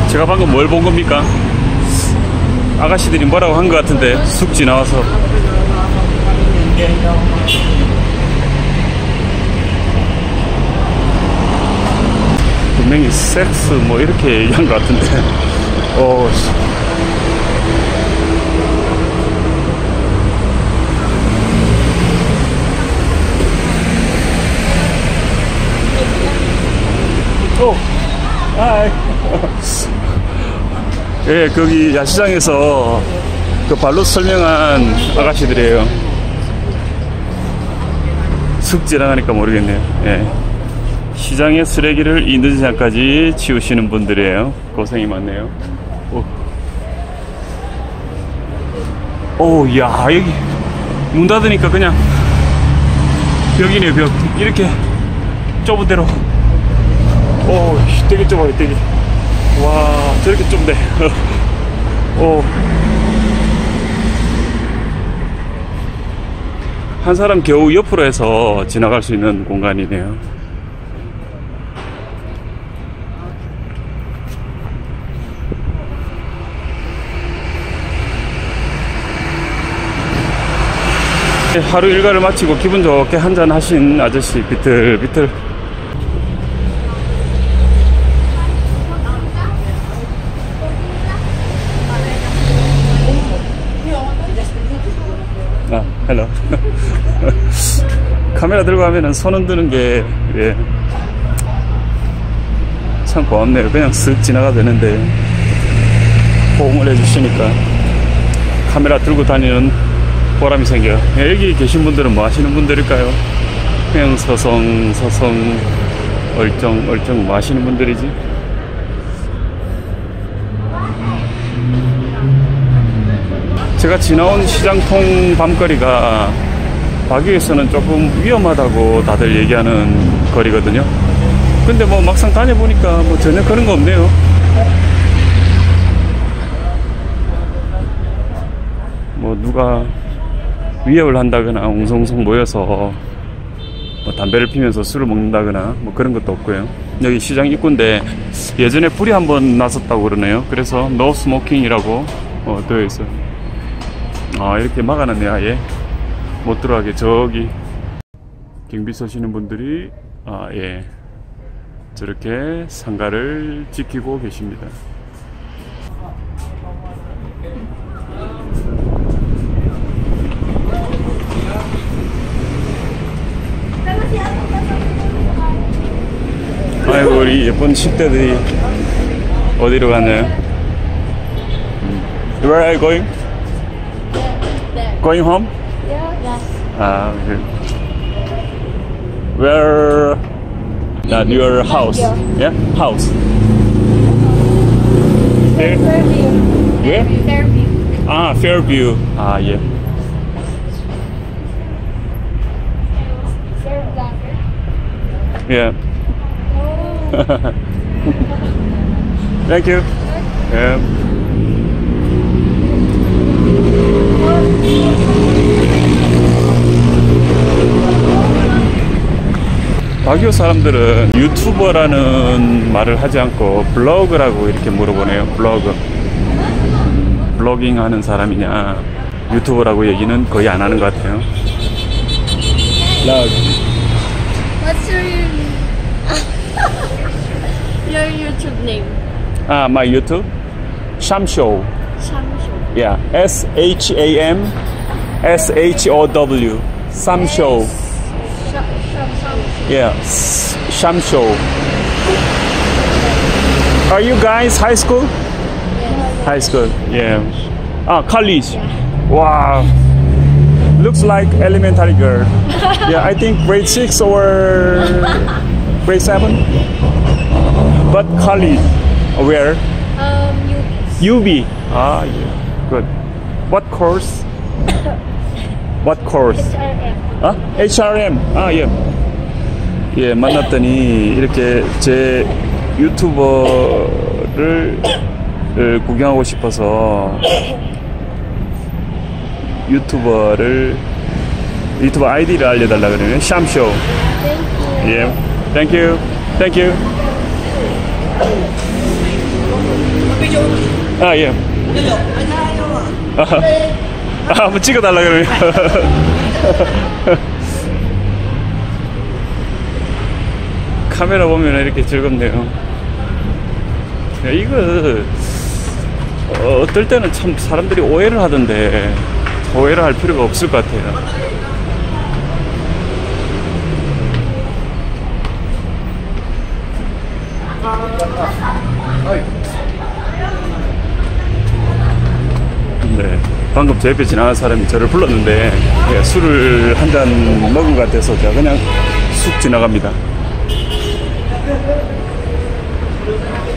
제가 방금 뭘 본 겁니까? 아가씨들이 뭐라고 한 것 같은데 쑥 지나와서. 분명히 섹스 뭐 이렇게 얘기한 것 같은데. 하이. 예, 거기 야시장에서 그 발로 설명한 아가씨들이에요. 슥 지나가니까 모르겠네요. 예. 시장의 쓰레기를 이 늦은 시간까지 치우시는 분들이에요. 고생이 많네요. 야, 여기 문 닫으니까 그냥 벽이네요, 벽. 이렇게 좁은 데로. 되게 좁아요, 되게. 와, 저렇게 좁네. 한 사람 겨우 옆으로 해서 지나갈 수 있는 공간이네요. 하루 일과를 마치고 기분 좋게 한잔 하신 아저씨 비틀비틀. 헬로. 카메라 들고 하면은 손 흔드는 게, 예, 참 고맙네요. 그냥 쓱 지나가 되는데 호응을 해주시니까 카메라 들고 다니는 보람이 생겨요. 예, 여기 계신 분들은 뭐 하시는 분들일까요? 그냥 서성 얼쩡 뭐 하시는 분들이지? 제가 지나온 시장통 밤거리가 바교에서는 조금 위험하다고 다들 얘기하는 거리거든요. 근데 뭐 막상 다녀보니까 뭐 전혀 그런 거 없네요. 뭐 누가 위협을 한다거나 웅성웅성 모여서 뭐 담배를 피면서 술을 먹는다거나 뭐 그런 것도 없고요. 여기 시장 입구인데 예전에 불이 한번 났었다고 그러네요. 그래서 No Smoking이라고 되어 있어요. 이렇게 막아놨네요. 아예 못 들어가게. 저기 경비 서시는 분들이 예, 저렇게 상가를 지키고 계십니다. 아이고, 우리 예쁜 10대들이 어디로 가나요? Where are you going? Going home? Yes. Okay. Where? Your house? Yeah, house. There? Fairview. Where? Fairview. Fairview. Yeah. Yeah. Thank you. Yeah. 바교 사람들은 유튜버라는 말을 하지 않고 블로그라고 이렇게 물어보네요. 블로깅 하는 사람이냐, 유튜버라고 얘기는 거의 안 하는 것 같아요. What's your YouTube name? My YouTube? Shamshow. Shamshow. Yeah. SHAMSHOW. Shamshow. Yeah. Shamshow. Are you guys high school? Yes. High school. Yeah. College. Yeah. Wow. Looks like elementary girl. Yeah, I think grade 6 or grade 7. But college. Where? UB. Yeah. Good. What course? What course? HRM. HRM. Yeah. 예, 만났더니 이렇게 제 유튜버를 구경하고 싶어서 유튜버 아이디를 알려달라 그러네요. 샴쇼. 예, thank you. Thank you. 아, 예. 한번 찍어달라 그러면. 카메라 보면 이렇게 즐겁네요. 야, 이거 어떨 때는 참 사람들이 오해를 하던데 오해를 할 필요가 없을 것 같아요. 네, 방금 제 옆에 지나간 사람이 저를 불렀는데 술을 한 잔 먹은 것 같아서 제가 그냥 쑥 지나갑니다.